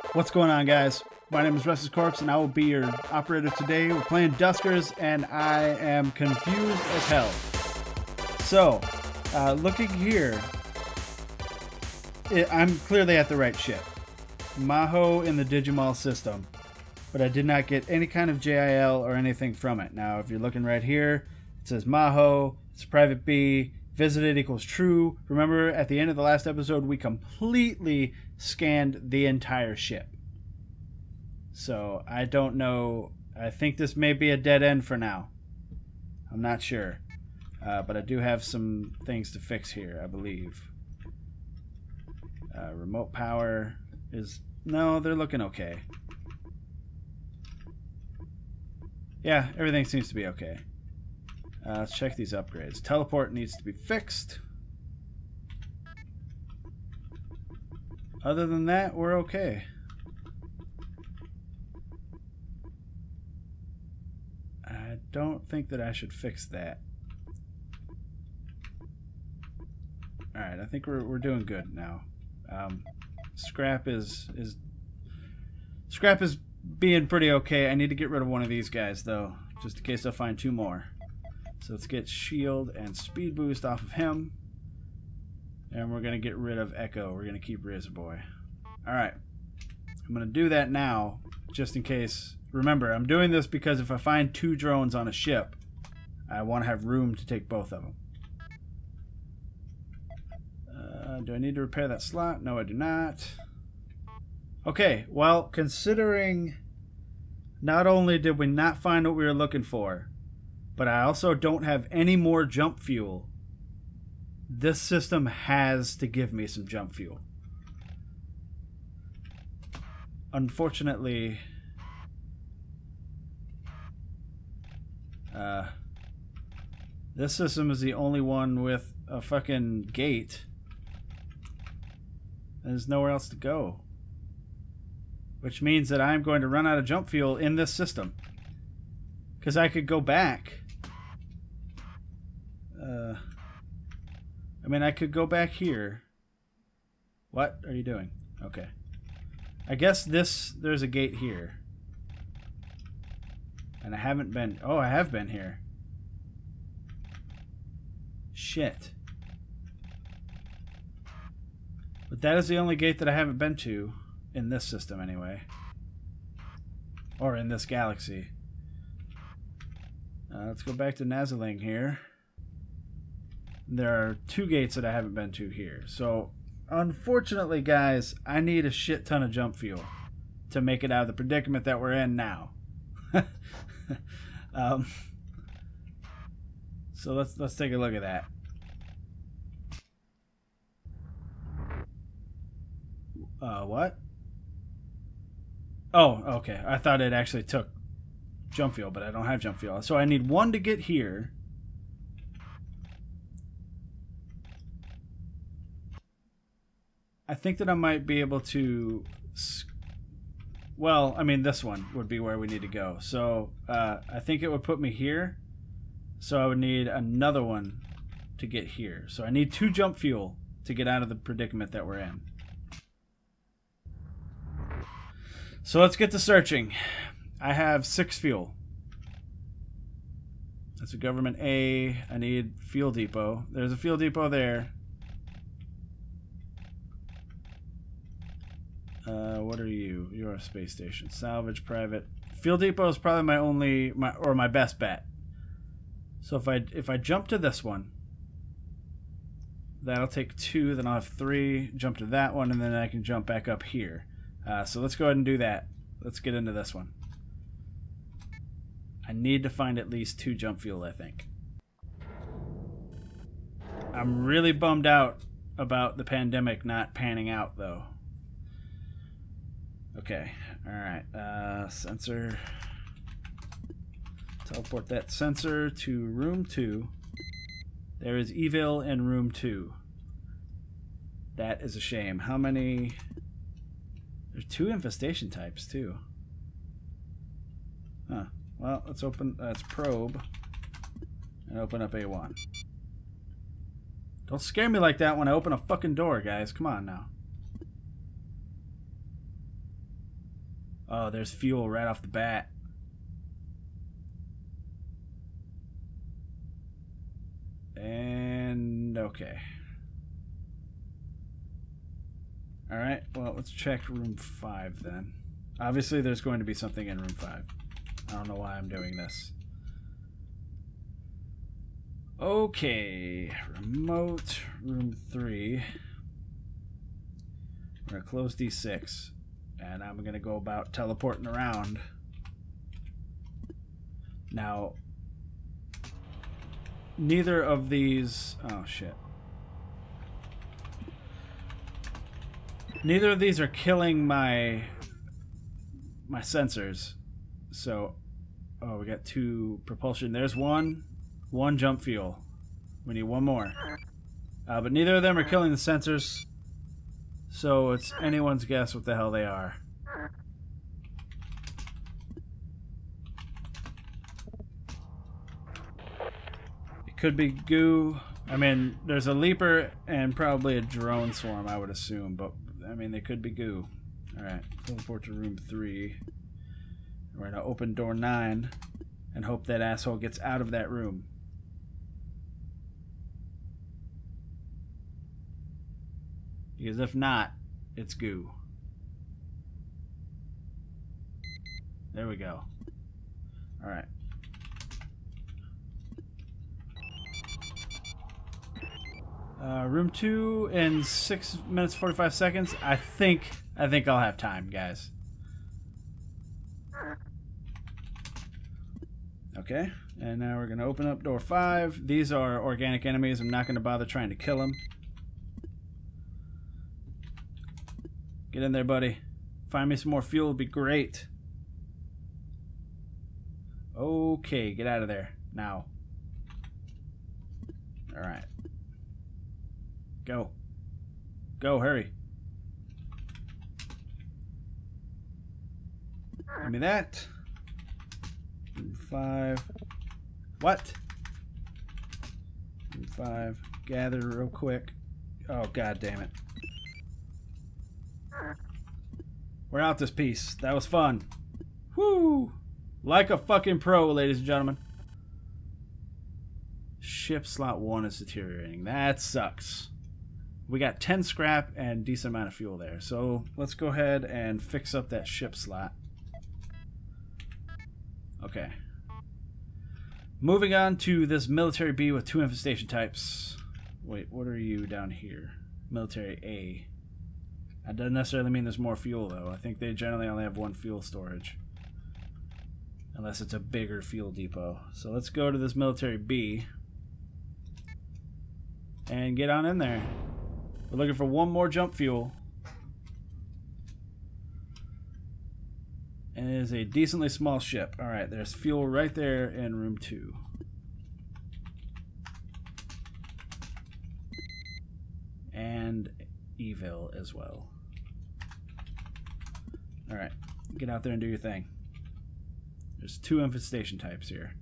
What's going on, guys? My name is Restless Corpse, and I will be your operator today. We're playing Duskers, and I am confused as hell. So, looking here, I'm clearly at the right ship. Maho in the Digimal system, but I did not get any kind of JIL or anything from it. Now, if you're looking right here, it says Maho, it's private B, visited equals true. Remember, at the end of the last episode, we completely scanned the entire ship. So, I don't know. I think this may be a dead end for now. I'm not sure. But I do have some things to fix here, I believe. Remote power is... No, they're looking okay. Yeah, everything seems to be okay. Let's check these upgrades. Teleport needs to be fixed. Other than that, we're okay. I don't think that I should fix that. Alright, I think we're doing good now. Scrap is being pretty okay. I need to get rid of one of these guys though, just in case I find two more. So let's get shield and speed boost off of him. And we're gonna get rid of Echo. We're gonna keep Razor Boy. Alright. I'm gonna do that now, just in case. Remember, I'm doing this because if I find two drones on a ship, I want to have room to take both of them. Do I need to repair that slot? No, I do not. Okay, well, considering not only did we not find what we were looking for, but I also don't have any more jump fuel, this system has to give me some jump fuel. Unfortunately, this system is the only one with a fucking gate. There's nowhere else to go. Which means that I'm going to run out of jump fuel in this system. Because I could go back. I mean, I could go back here. What are you doing? Okay. I guess there's a gate here. And I haven't been... Oh, I have been here. Shit. But that is the only gate that I haven't been to in this system anyway. Or in this galaxy. Let's go back to Nazaling here. There are two gates that I haven't been to here. So, unfortunately, guys, I need a shit ton of jump fuel to make it out of the predicament that we're in now. So let's take a look at that. What? Oh, okay. I thought it actually took jump fuel, but I don't have jump fuel. So I need one to get here. I think that I might be able to... Well, I mean, this one would be where we need to go. So I think it would put me here. So I would need another one to get here. So I need two jump fuel to get out of the predicament that we're in. So let's get to searching. I have 6 fuel. That's a government A. I need fuel depot. There's a fuel depot there. What are you? You're a space station. Salvage, private. Fuel depot is probably my best bet. So if I jump to this one, that'll take 2. Then I'll have 3. Jump to that one, and then I can jump back up here. So let's go ahead and do that. Let's get into this one. I need to find at least 2 jump fuel, I think. I'm really bummed out about the pandemic not panning out, though. Okay, alright. Sensor. Teleport that sensor to room 2. There is evil in room 2. That is a shame. How many... There's 2 infestation types, too. Huh. Well, let's open... Let's probe. And open up A1. Don't scare me like that when I open a fucking door, guys. Come on now. Oh, there's fuel right off the bat. And okay. Alright, well, let's check room 5 then. Obviously, there's going to be something in room 5. I don't know why I'm doing this. Okay, remote room 3. We're going to close D6. And I'm going to go about teleporting around. Now, neither of these... Oh, shit. Neither of these are killing my sensors. So, oh, we got 2 propulsion. There's one jump fuel. We need 1 more. But neither of them are killing the sensors. So it's anyone's guess what the hell they are. It could be goo. I mean, there's a leaper and probably a drone swarm, I would assume. But, I mean, they could be goo. Alright, teleport to room 3. We're going to open door 9 and hope that asshole gets out of that room. Because if not, it's goo. There we go. Alright. Room 2 in 6 minutes 45 seconds. I think I'll have time, guys. Okay, and now we're going to open up door 5. These are organic enemies. I'm not going to bother trying to kill them. Get in there, buddy. Find me some more fuel would be great. Okay, get out of there. Now. Alright. Go. Go, hurry. Give me that. 5. What? 5. Gather real quick. Oh, god damn it. We're out this piece. That was fun. Whoo! Like a fucking pro, ladies and gentlemen. Ship slot 1 is deteriorating. That sucks. We got 10 scrap and decent amount of fuel there. So let's go ahead and fix up that ship slot. Okay. Moving on to this military B with 2 infestation types. Wait, what are you down here? Military A. That doesn't necessarily mean there's more fuel, though. I think they generally only have 1 fuel storage. Unless it's a bigger fuel depot. So let's go to this military B. And get on in there. We're looking for 1 more jump fuel. And it is a decently small ship. Alright, there's fuel right there in room 2. And evil as well. Alright, get out there and do your thing. There's 2 infestation types here.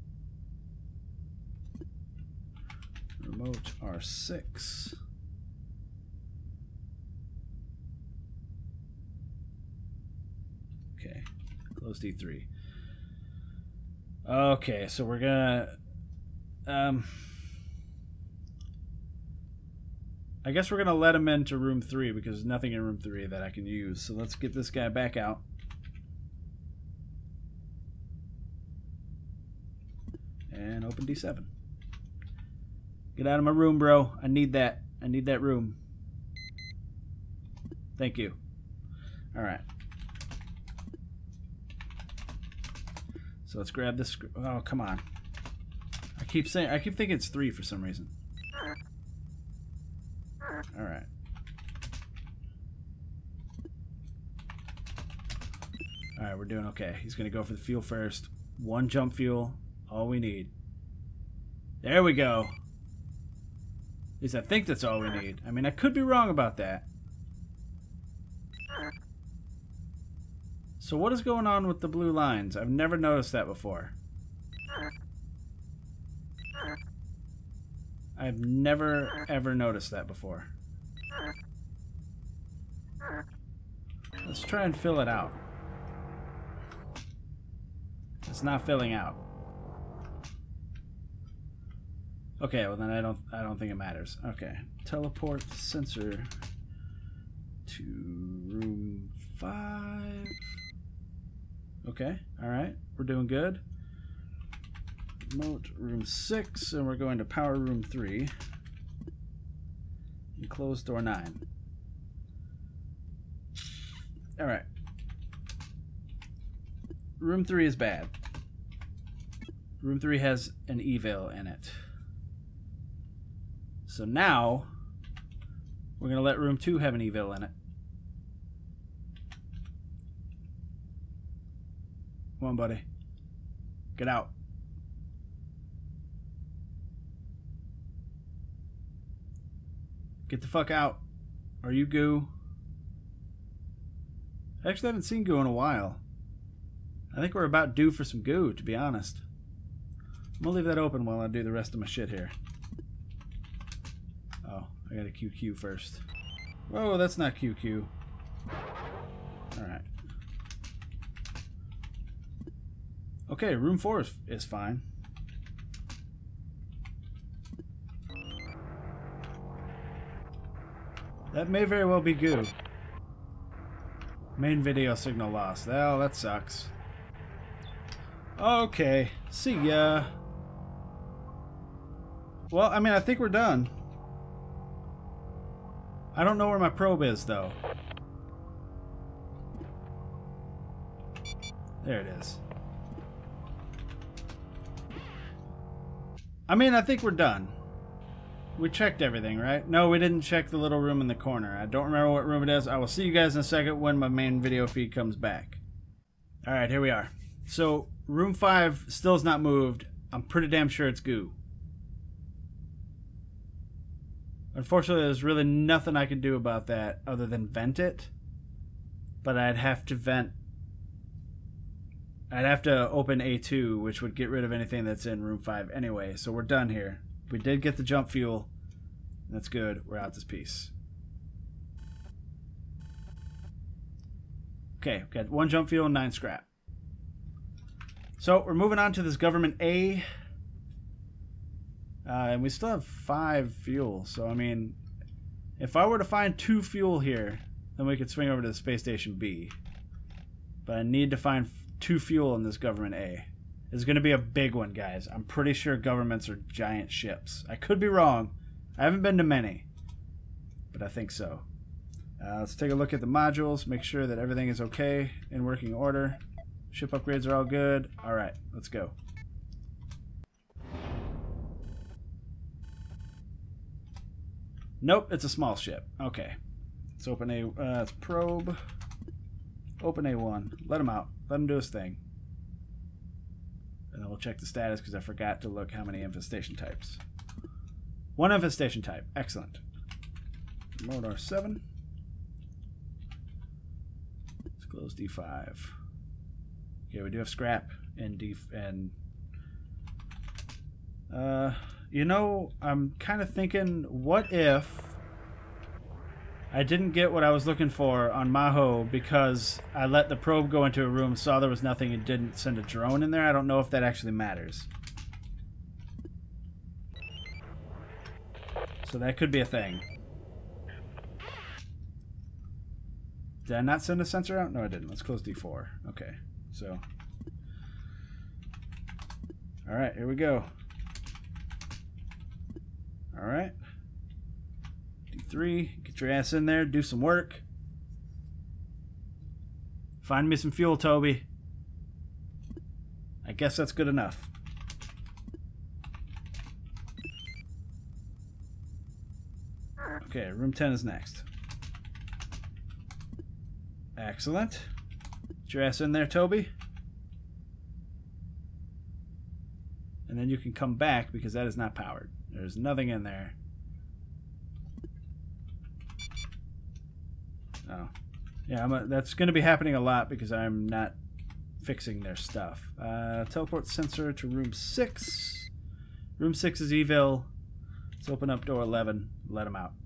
Remote R6. Okay, close D3. Okay, so we're gonna I guess we're gonna let him into room 3 because there's nothing in room 3 that I can use. So let's get this guy back out. And open D7. Get out of my room, bro. I need that. I need that room. Thank you. Alright. So let's grab this. Oh, come on. I keep thinking it's 3 for some reason. Alright. Alright, we're doing okay. He's going to go for the fuel first. 1 jump fuel. All we need. There we go. At least I think that's all we need. I mean, I could be wrong about that. So what is going on with the blue lines? I've never noticed that before. I've never, ever noticed that before. Let's try and fill it out. It's not filling out. Okay, well then I don't think it matters. Okay. Teleport sensor to room 5. Okay, alright. We're doing good. Remote room 6, and we're going to power room 3. And close door 9. Alright. Room 3 is bad. Room 3 has an evil in it. So now, we're going to let room 2 have an evil in it. Come on, buddy. Get out. Get the fuck out. Are you goo? I actually haven't seen goo in a while. I think we're about due for some goo, to be honest. I'm gonna leave that open while I do the rest of my shit here. Oh, I gotta QQ first. Whoa, that's not QQ. Alright. Okay, room 4 is fine. That may very well be goo. Main video signal lost. Oh, that sucks. Okay, see ya. Well, I mean, I think we're done. I don't know where my probe is, though. There it is. I mean, I think we're done. We checked everything, right? No, we didn't check the little room in the corner. I don't remember what room it is. I will see you guys in a second when my main video feed comes back. Alright, here we are. So, room 5 still is not moved. I'm pretty damn sure it's goo. Unfortunately, there's really nothing I can do about that other than vent it. But I'd have to vent... I'd have to open A2, which would get rid of anything that's in room 5 anyway. So we're done here. We did get the jump fuel. That's good. We're out this piece. Okay, we've got 1 jump fuel and 9 scrap. So we're moving on to this government A. And we still have 5 fuel. So, I mean, if I were to find 2 fuel here, then we could swing over to the space station B. But I need to find 2 fuel in this government A. It's going to be a big one, guys. I'm pretty sure governments are giant ships. I could be wrong. I haven't been to many, but I think so. Let's take a look at the modules, make sure that everything is okay, in working order. Ship upgrades are all good. All right, let's go. Nope, it's a small ship. Okay. Let's open a... let's probe. Open A1. Let him out. Let him do his thing. And then we'll check the status because I forgot to look how many infestation types. 1 infestation type. Excellent. Mode R7. Let's close D5. Okay, we do have scrap and D and you know, I'm kind of thinking, what if I didn't get what I was looking for on Maho because I let the probe go into a room, saw there was nothing, and didn't send a drone in there? I don't know if that actually matters. So that could be a thing. Did I not send a sensor out? No, I didn't. Let's close D4. Okay, so. Alright, here we go. Alright. D3, get your ass in there, do some work. Find me some fuel, Toby. I guess that's good enough. Okay, room 10 is next. Excellent. Get your ass in there, Toby. And then you can come back because that is not powered. There's nothing in there. Oh. Yeah, that's going to be happening a lot because I'm not fixing their stuff. Teleport sensor to room 6. Room 6 is evil. Let's open up door 11. Let them out.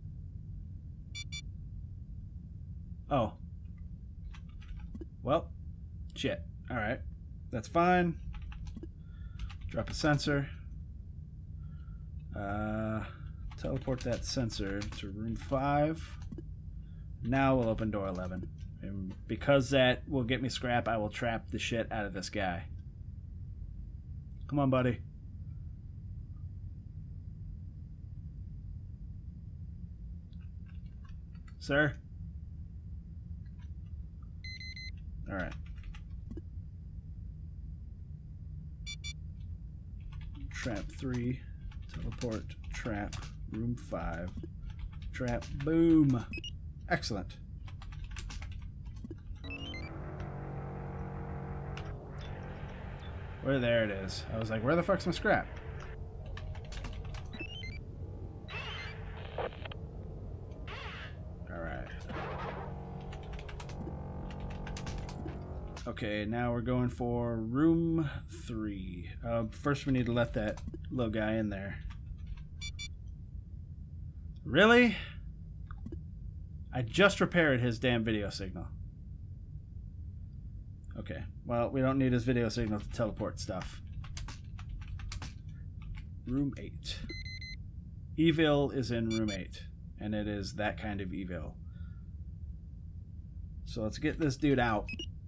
Oh. Well, shit. Alright. That's fine. Drop a sensor. Teleport that sensor to room 5. Now we'll open door 11. And because that will get me scrap, I will trap the shit out of this guy. Come on, buddy. Sir? Alright. Trap 3. Teleport. Trap. Room 5. Trap. Boom. Excellent. Where there it is. I was like, where the fuck's my scrap? Alright. Okay, now we're going for room 3. First we need to let that little guy in there. Really? I just repaired his damn video signal. Okay, well, we don't need his video signal to teleport stuff. Room 8. Evil is in room 8, and it is that kind of evil. So let's get this dude out.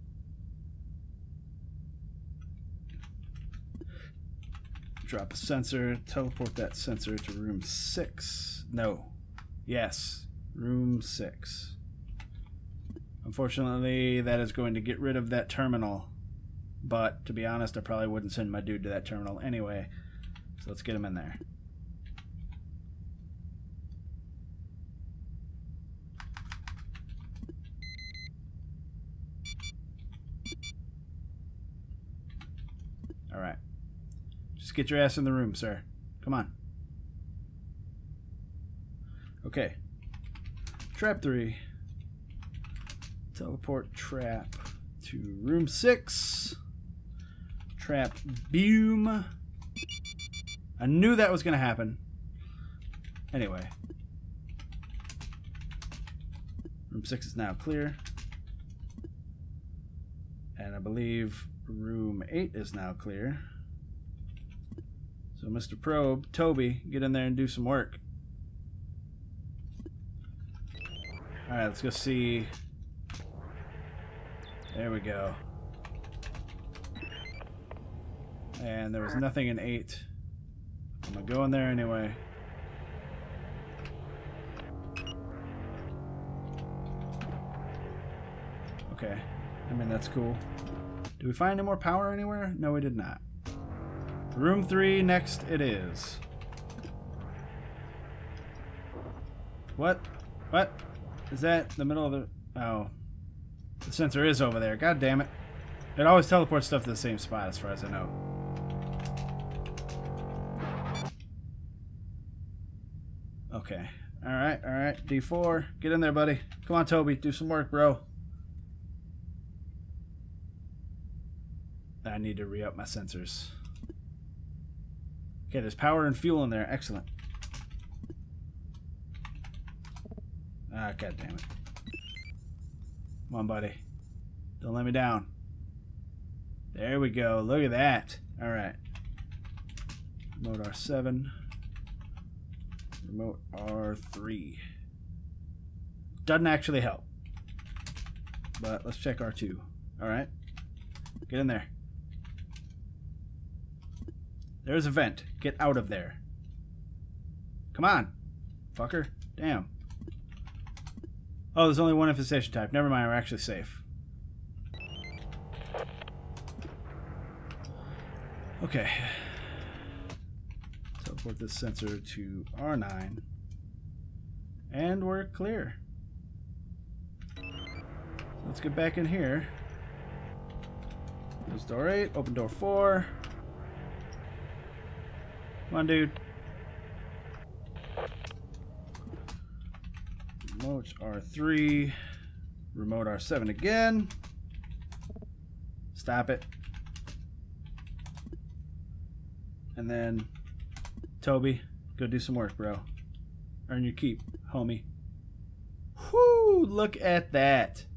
Drop a sensor, teleport that sensor to room 6. No. Yes, room 6. Unfortunately, that is going to get rid of that terminal. But, to be honest, I probably wouldn't send my dude to that terminal anyway. So let's get him in there. Alright. Just get your ass in the room, sir. Come on. Okay. Trap 3. Teleport trap to room 6. Trap boom. I knew that was going to happen. Anyway. Room 6 is now clear. And I believe room 8 is now clear. So Mr. Probe, Toby, get in there and do some work. Alright, let's go see. There we go. And there was nothing in 8. I'm gonna go in there anyway. Okay. I mean, that's cool. Did we find any more power anywhere? No, we did not. Room 3, next it is. What? What? Is that the middle of the... Oh. The sensor is over there. God damn it. It always teleports stuff to the same spot as far as I know. Okay. Alright, alright. D4. Get in there, buddy. Come on, Toby. Do some work, bro. I need to re-up my sensors. Okay, there's power and fuel in there. Excellent. Ah, god damn it. Come on, buddy. Don't let me down. There we go. Look at that. Alright. Remote R7. Remote R3. Doesn't actually help. But let's check R2. Alright. Get in there. There's a vent. Get out of there. Come on. Fucker. Damn. Oh, there's only one infestation type. Never mind, we're actually safe. Okay. Teleport this sensor to R9. And we're clear. Let's get back in here. Close door 8, open door 4. Come on, dude. Remote R3. Remote R7 again. Stop it. And then, Toby, go do some work, bro. Earn your keep, homie. Whoo! Look at that.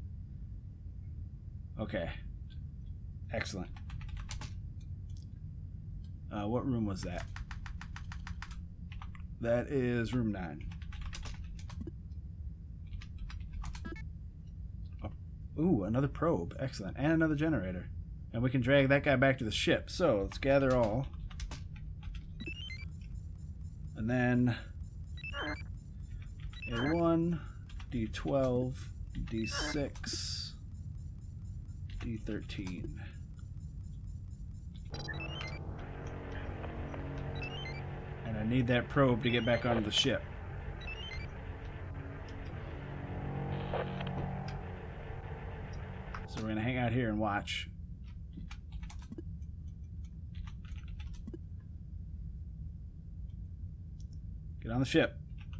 Okay. Excellent. What room was that? That is room 9. Oh. Ooh, another probe. Excellent. And another generator. And we can drag that guy back to the ship. So let's gather all. And then A1, D12, D6, D13. And I need that probe to get back onto the ship. So we're going to hang out here and watch. Get on the ship.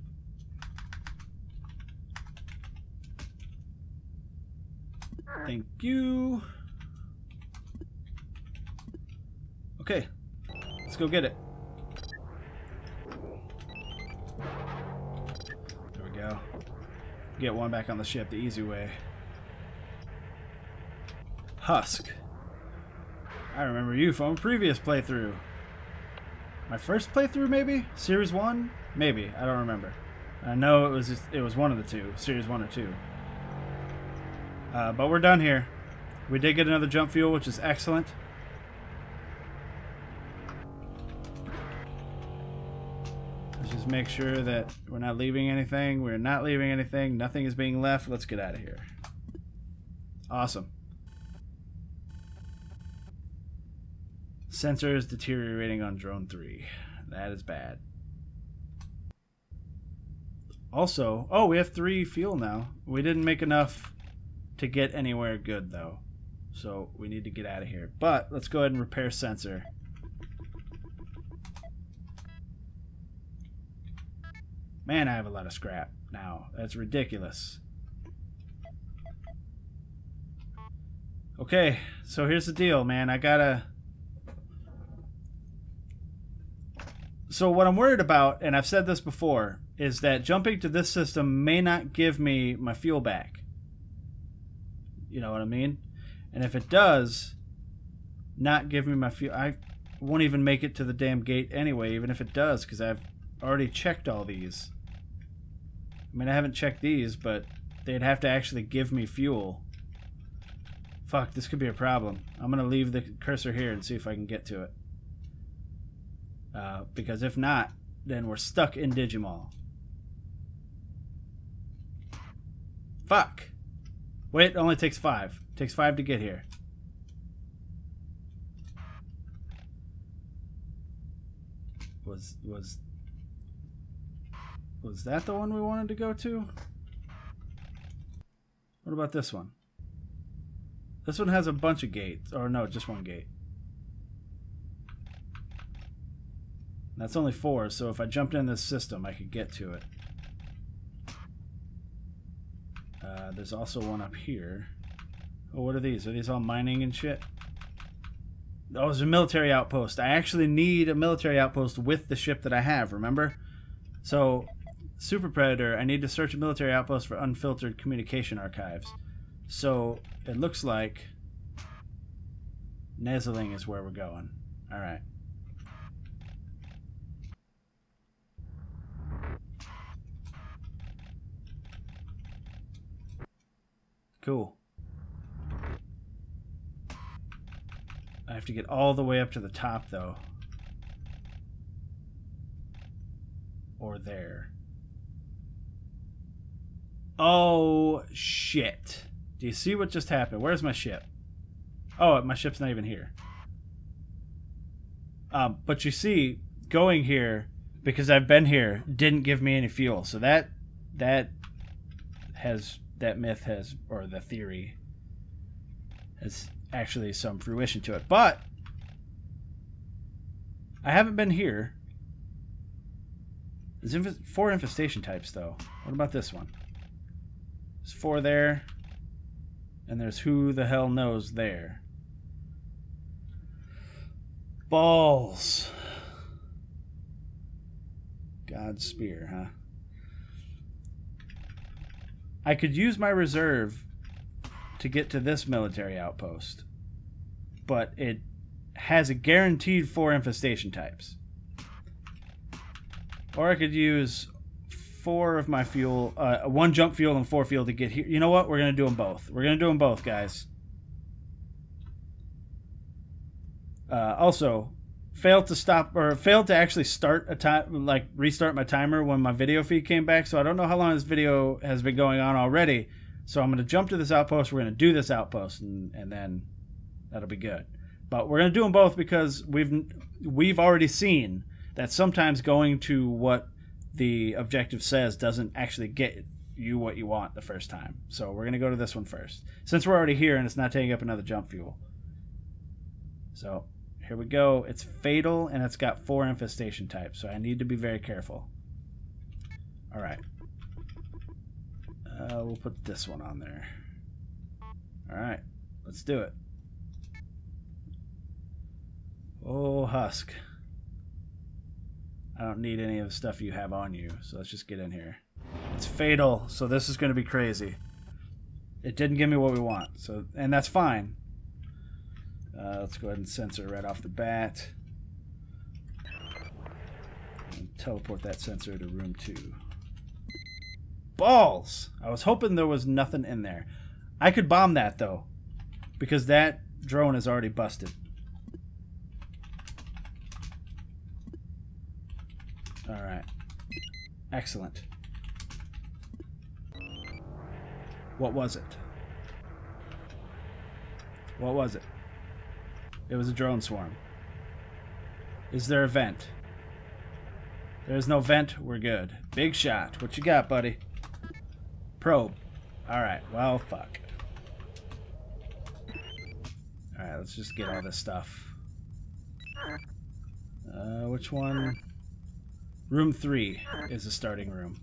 Thank you. Okay, let's go get it. There we go. Get one back on the ship the easy way. Husk. I remember you from a previous playthrough. My first playthrough, maybe? Series 1? Maybe. I don't remember. I know it was one of the two. Series 1 or 2. But we're done here. We did get another jump fuel, which is excellent. Let's just make sure that we're not leaving anything. We're not leaving anything. Nothing is being left. Let's get out of here. Awesome. Sensors deteriorating on drone 3. That is bad. Also, oh, we have 3 fuel now. We didn't make enough to get anywhere good, though. So we need to get out of here. But let's go ahead and repair sensor. Man, I have a lot of scrap now. That's ridiculous. Okay, so here's the deal, man. I gotta... So what I'm worried about, and I've said this before, is that jumping to this system may not give me my fuel back. You know what I mean? And if it does not give me my fuel, I won't even make it to the damn gate anyway, even if it does, because I've already checked all these. I mean, I haven't checked these, but they'd have to actually give me fuel. Fuck, this could be a problem. I'm going to leave the cursor here and see if I can get to it. Because if not, then we're stuck in Digimall. Fuck! Wait, it only takes 5. It takes 5 to get here. Was that the one we wanted to go to? What about this one? This one has a bunch of gates. Or no, just one gate. That's only 4, so if I jumped in this system, I could get to it. There's also one up here. Oh, what are these? Are these all mining and shit? Oh, there's a military outpost. I actually need a military outpost with the ship that I have, remember? So, Super Predator, I need to search a military outpost for unfiltered communication archives. So, it looks like Nezeling is where we're going. Alright. Cool. I have to get all the way up to the top, though. Or there. Oh, shit. Do you see what just happened? Where's my ship? Oh, my ship's not even here. But you see, going here, because I've been here, didn't give me any fuel. So that myth has, or the theory has actually some fruition to it. But I haven't been here. There's 4 infestation types, though. What about this one? There's 4 there. And there's who the hell knows there. Balls. God's spear, huh? I could use my reserve to get to this military outpost, but it has a guaranteed 4 infestation types. Or I could use 4 of my fuel, 1 junk fuel and 4 fuel to get here. You know what? We're going to do them both. We're going to do them both, guys. Also, failed to actually start a time, like restart my timer when my video feed came back. So I don't know how long this video has been going on already. So I'm going to jump to this outpost. We're going to do this outpost, and then that'll be good. But we're going to do them both because we've already seen that sometimes going to what the objective says doesn't actually get you what you want the first time. So we're going to go to this one first, since we're already here and it's not taking up another jump fuel. So here we go. It's fatal and it's got 4 infestation types, so I need to be very careful. All right. We'll put this one on there. All right, let's do it. Oh, husk. I don't need any of the stuff you have on you, so let's just get in here. It's fatal, so this is going to be crazy. It didn't give me what we want, so, and that's fine. Let's go ahead and sensor right off the bat. And teleport that sensor to room 2. Balls! I was hoping there was nothing in there. I could bomb that, though, because that drone is already busted. Alright. Excellent. What was it? What was it? It was a drone swarm. Is there a vent? There's no vent. We're good. Big shot. What you got, buddy? Probe. Alright. Well, fuck. Alright, let's just get all this stuff. Which one? Room 3 is the starting room.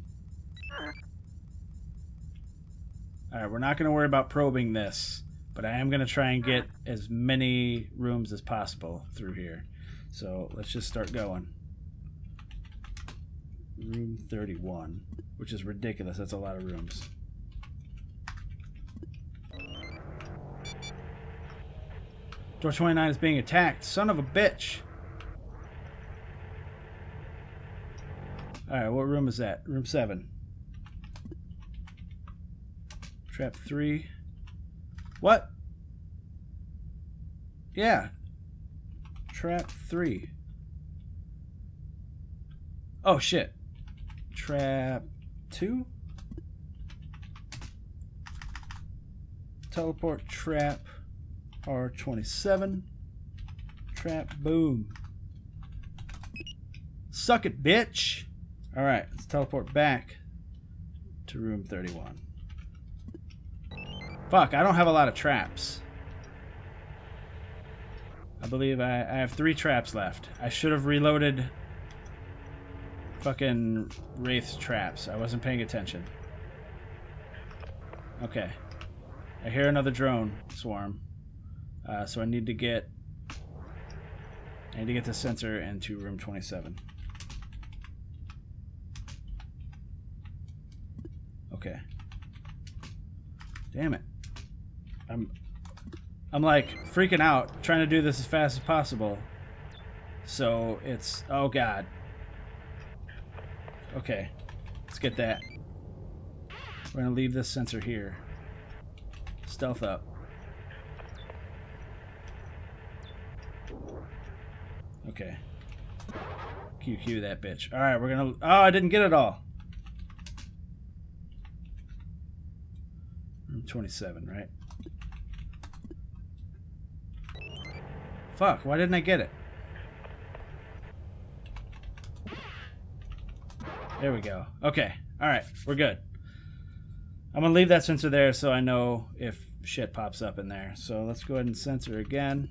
Alright, we're not going to worry about probing this, but I am going to try and get as many rooms as possible through here. So let's just start going. Room 31, which is ridiculous. That's a lot of rooms. Door 29 is being attacked. Son of a bitch. Alright, what room is that? Room 7. Trap 3. What? Yeah. Trap 3. Oh, shit. Trap 2? Teleport trap R27. Trap, boom. Suck it, bitch. Alright, let's teleport back to room 31. Fuck, I don't have a lot of traps. I believe I have 3 traps left. I should have reloaded fucking Wraith's traps. I wasn't paying attention. Okay. I hear another drone swarm. So I need to get the sensor into room 27. Okay. Damn it. I'm like freaking out, trying to do this as fast as possible. So it's, oh god. Okay, let's get that. We're gonna leave this sensor here. Stealth up. Okay. QQ that bitch. Alright, we're gonna, oh, I didn't get it all. Room 27, right? Fuck, why didn't I get it? There we go. Okay. Alright, we're good. I'm going to leave that sensor there so I know if shit pops up in there. So let's go ahead and sensor again.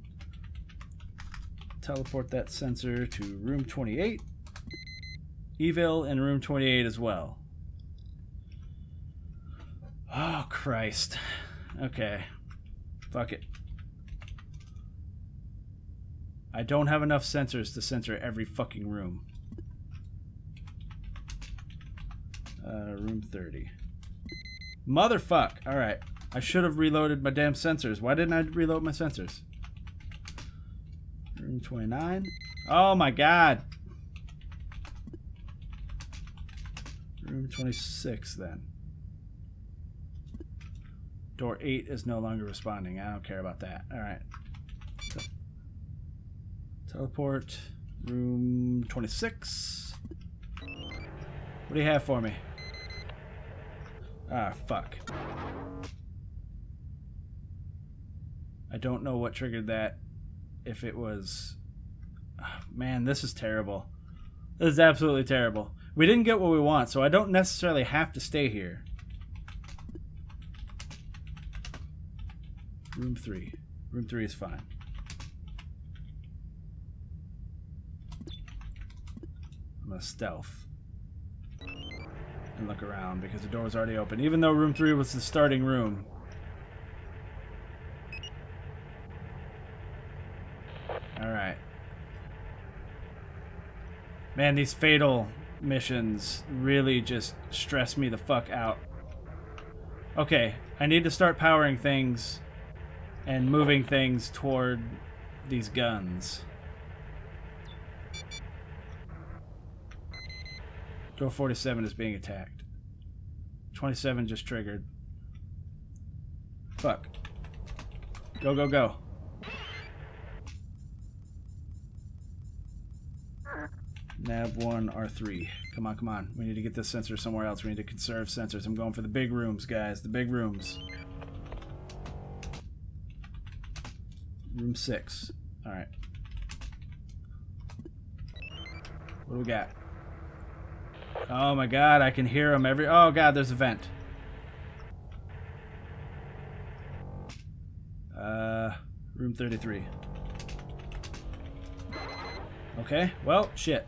Teleport that sensor to room 28. Evil in room 28 as well. Oh, Christ. Okay. Fuck it. I don't have enough sensors to censor every fucking room. Room 30. Motherfuck. Alright. I should have reloaded my damn sensors. Why didn't I reload my sensors? Room 29. Oh my god. Room 26 then. Door 8 is no longer responding. I don't care about that. Alright. Teleport. Room 26. What do you have for me? Ah, fuck. I don't know what triggered that. If it was... Oh, man, this is terrible. This is absolutely terrible. We didn't get what we want, so I don't necessarily have to stay here. Room 3. Room 3 is fine. I'm gonna stealth and look around because the door was already open, even though room 3 was the starting room. Alright. Man, these fatal missions really just stress me the fuck out. Okay, I need to start powering things and moving things toward these guns. Door 47 is being attacked. 27 just triggered. Fuck. Go, go, go. Nav 1, R3. Come on, come on. We need to get this sensor somewhere else. We need to conserve sensors. I'm going for the big rooms, guys. The big rooms. Room 6. Alright. What do we got? Oh my god, I can hear them every... Oh god, there's a vent. Room 33. Okay, well, shit.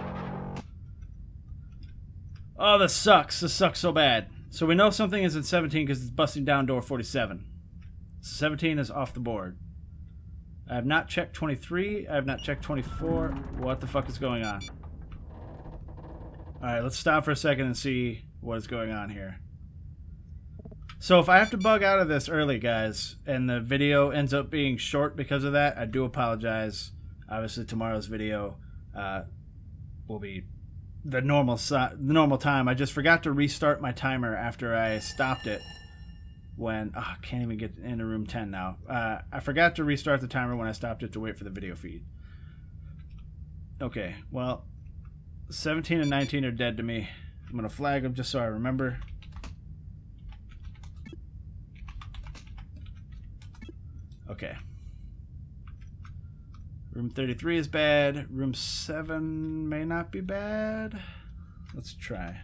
Oh, this sucks. This sucks so bad. So we know something is in 17 because it's busting down door 47. 17 is off the board. I have not checked 23. I have not checked 24. What the fuck is going on? Alright, let's stop for a second and see what is going on here. So if I have to bug out of this early, guys, and the video ends up being short because of that, I do apologize. Obviously, tomorrow's video will be the normal time. I just forgot to restart my timer after I stopped it when... Oh, I can't even get into room 10 now. I forgot to restart the timer when I stopped it to wait for the video feed. Okay, well... 17 and 19 are dead to me. I'm going to flag them just so I remember. Okay. Room 33 is bad. Room 7 may not be bad. Let's try.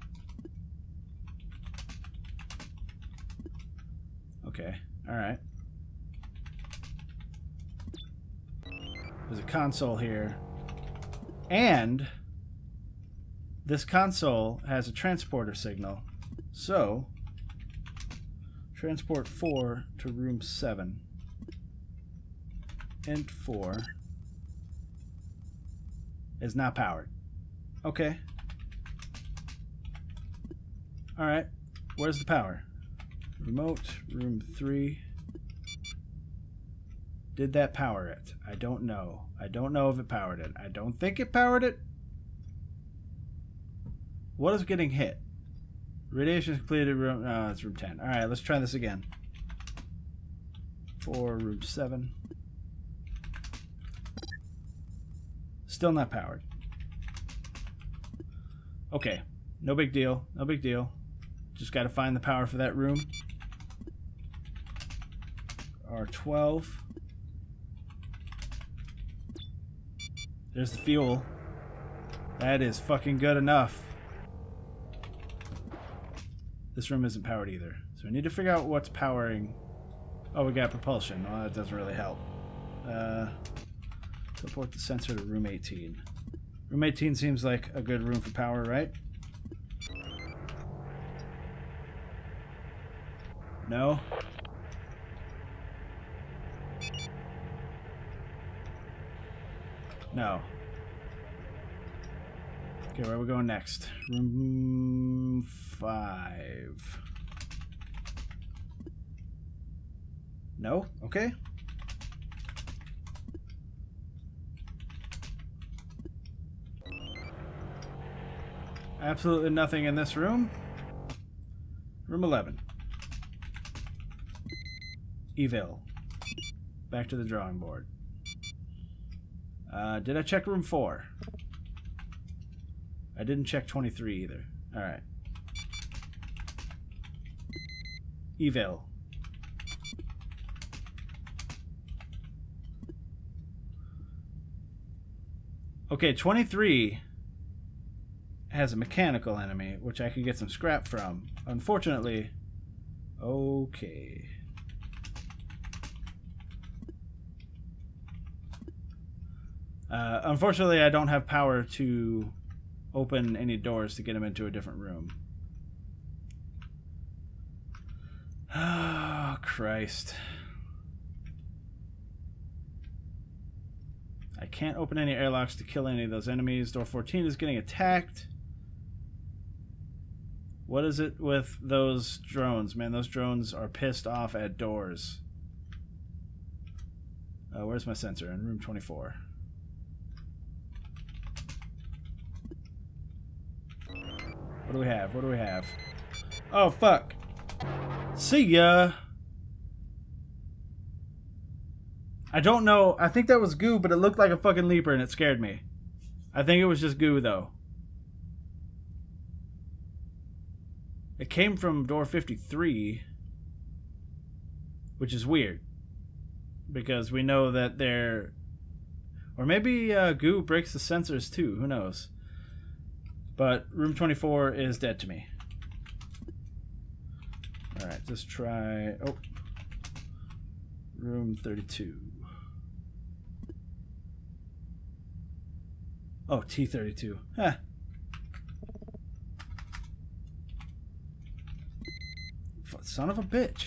Okay. Alright. There's a console here. And... this console has a transporter signal. So, transport 4 to room 7. Int 4 is not powered. Okay. Alright. Where's the power? Remote, room 3. Did that power it? I don't know. I don't know if it powered it. I don't think it powered it. What is getting hit? Radiation completed room... Oh, it's room 10. Alright, let's try this again. 4, room 7. Still not powered. Okay. No big deal. No big deal. Just got to find the power for that room. R12. There's the fuel. That is fucking good enough. This room isn't powered either. So we need to figure out what's powering... Oh, we got propulsion. Well, that doesn't really help. Teleport the sensor to room 18. Room 18 seems like a good room for power, right? No? No. Okay, where are we going next? Room 5. No? Okay. Absolutely nothing in this room. Room 11. Evil. Back to the drawing board. Did I check room 4? I didn't check 23 either. Alright. Evil. Okay, 23 has a mechanical enemy, which I could get some scrap from. Unfortunately, okay. Unfortunately, I don't have power to open any doors to get him into a different room. Oh, Christ. I can't open any airlocks to kill any of those enemies. Door 14 is getting attacked. What is it with those drones? Man, those drones are pissed off at doors. Where's my sensor? In room 24. What do we have? What do we have? Oh, fuck. See ya. I don't know. I think that was goo, but it looked like a fucking leaper and it scared me. I think it was just goo, though. It came from door 53, which is weird. Because we know that they're... Or maybe goo breaks the sensors too. Who knows? But room 24 is dead to me. Alright, let's try... Oh. Room 32. Oh, T32. Huh. Son of a bitch.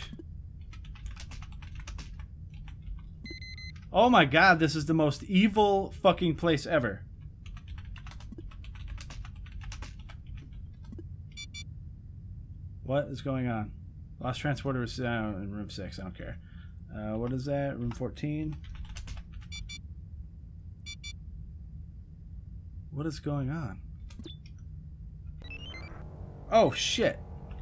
Oh my god, this is the most evil fucking place ever. What is going on? Lost transporter is down in room 6. I don't care. What is that? Room 14? What is going on? Oh, shit.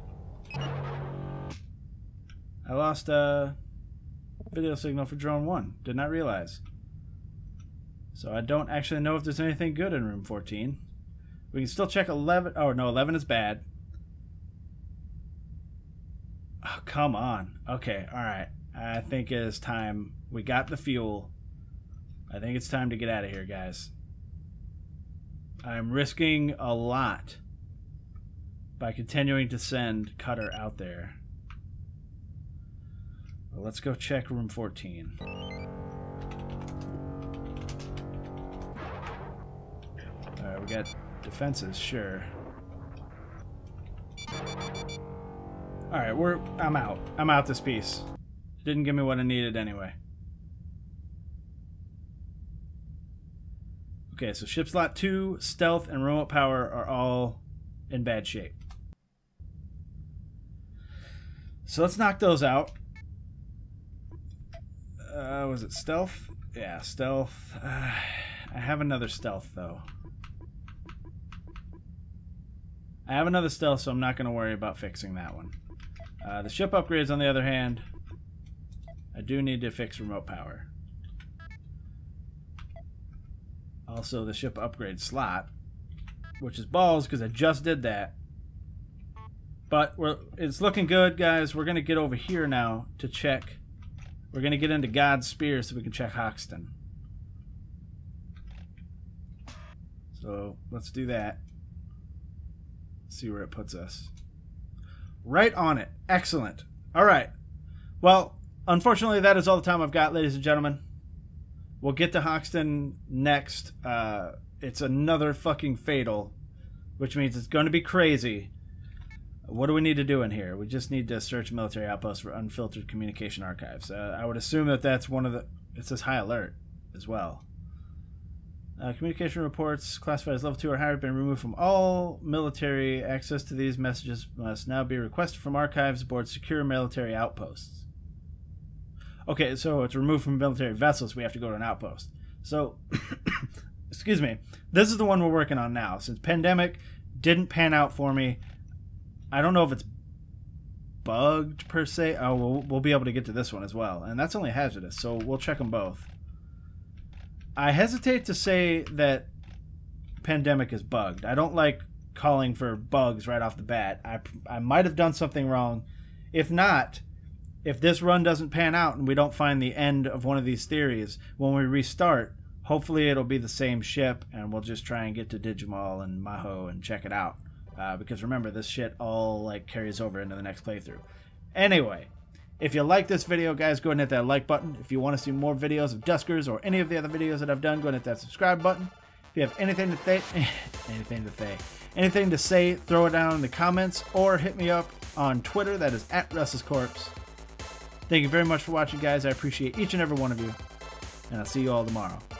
I lost a video signal for drone 1. Did not realize. So I don't actually know if there's anything good in room 14. We can still check 11. Oh, no, 11 is bad. Oh, come on. Okay, alright. I think it is time. We got the fuel. I think it's time to get out of here, guys. I'm risking a lot by continuing to send Cutter out there. Well, let's go check room 14. Alright, we got defenses, sure. Alright, I'm out. I'm out this piece. It didn't give me what I needed anyway. Okay, so ship slot 2, stealth, and remote power are all in bad shape. So let's knock those out. Was it stealth? Yeah, stealth. I have another stealth, though. I have another stealth, so I'm not going to worry about fixing that one. The ship upgrades, on the other hand, I do need to fix remote power. Also, the ship upgrade slot, which is balls because I just did that. But it's looking good, guys. We're going to get over here now to check. We're going to get into God's Spear so we can check Hoxton. So let's do that. See where it puts us. Right on it. Excellent. All right. Well, unfortunately, that is all the time I've got, ladies and gentlemen. We'll get to Hoxton next. It's another fucking fatal, which means it's going to be crazy. What do we need to do in here? We just need to search Military Outpost for unfiltered communication archives. I would assume that that's one of the... It says high alert as well. Communication reports classified as level 2 or higher have been removed from all military. Access to these messages must now be requested from archives aboard secure military outposts. Okay, so it's removed from military vessels. We have to go to an outpost. So, excuse me. This is the one we're working on now. Since pandemic Didn't pan out for me. I don't know if it's bugged per se. Oh, we'll be able to get to this one as well. And that's only hazardous, so we'll check them both. I hesitate to say that Pandemic is bugged. I don't like calling for bugs right off the bat. I might have done something wrong. If not, if this run doesn't pan out and we don't find the end of one of these theories, when we restart, hopefully it'll be the same ship and we'll just try and get to Digimal and Maho and check it out. Because remember, this shit all like carries over into the next playthrough. Anyway, if you like this video, guys, go ahead and hit that like button. If you want to see more videos of Duskers or any of the other videos that I've done, go ahead and hit that subscribe button. If you have anything to say, throw it down in the comments or hit me up on Twitter. That is @Russ'sCorpse. Thank you very much for watching, guys. I appreciate each and every one of you, and I'll see you all tomorrow.